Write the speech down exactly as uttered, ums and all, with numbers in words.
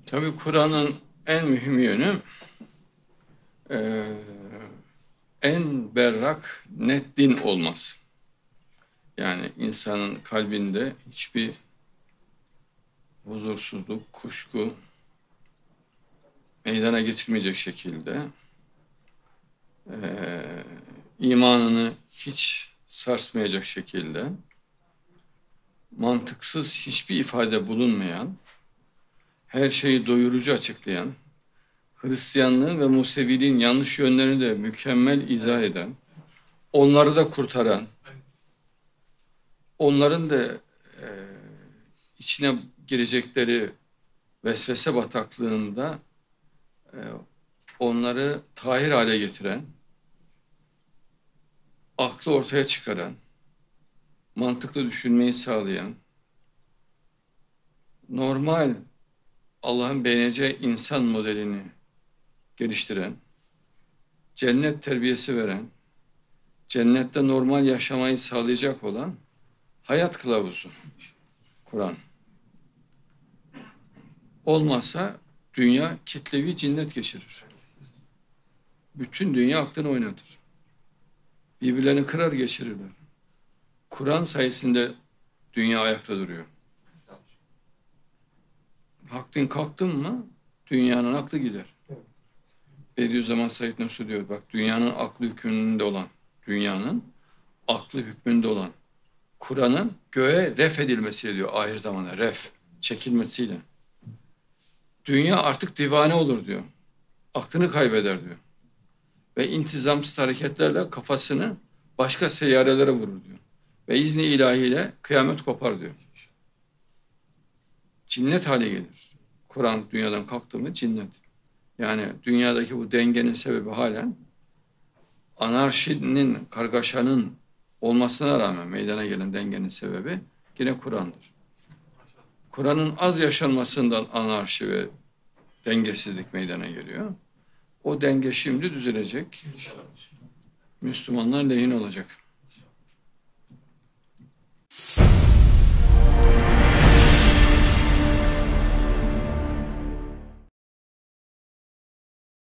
Tabii Kur'an'ın en mühim yönü e, en berrak, net din olması. Yani insanın kalbinde hiçbir huzursuzluk, kuşku meydana getirmeyecek şekilde e, imanını hiç sarsmayacak şekilde mantıksız hiçbir ifade bulunmayan, her şeyi doyurucu açıklayan, Hristiyanlığın ve Museviliğin yanlış yönlerini de mükemmel izah eden, onları da kurtaran, onların da e, içine girecekleri vesvese bataklığında e, onları tahir hale getiren, aklı ortaya çıkaran, mantıklı düşünmeyi sağlayan, normal Allah'ın beğeneceği insan modelini geliştiren, cennet terbiyesi veren, cennette normal yaşamayı sağlayacak olan hayat kılavuzu Kur'an. Olmazsa dünya kitlevi cinnet geçirir. Bütün dünya aklını oynatır. Birbirlerini kırar geçirirler. Kur'an sayesinde dünya ayakta duruyor. Hak din kalktın mı dünyanın aklı gider. Bediüzzaman Said Nursi diyor, bak dünyanın aklı hükmünde olan, dünyanın aklı hükmünde olan Kur'an'ın göğe ref edilmesiyle diyor, ahir zamanda ref, çekilmesiyle. Dünya artık divane olur diyor. Aklını kaybeder diyor. Ve intizamsız hareketlerle kafasını başka seyyarelere vurur diyor. Ve izni ilahiyle kıyamet kopar diyor. Cinnet hale gelir. Kur'an dünyadan kalktı mı cinnet. Yani dünyadaki bu dengenin sebebi halen anarşinin, kargaşanın olmasına rağmen meydana gelen dengenin sebebi yine Kur'an'dır. Kur'an'ın az yaşanmasından anarşi ve dengesizlik meydana geliyor. O denge şimdi düzelecek. Müslümanlar lehine olacak.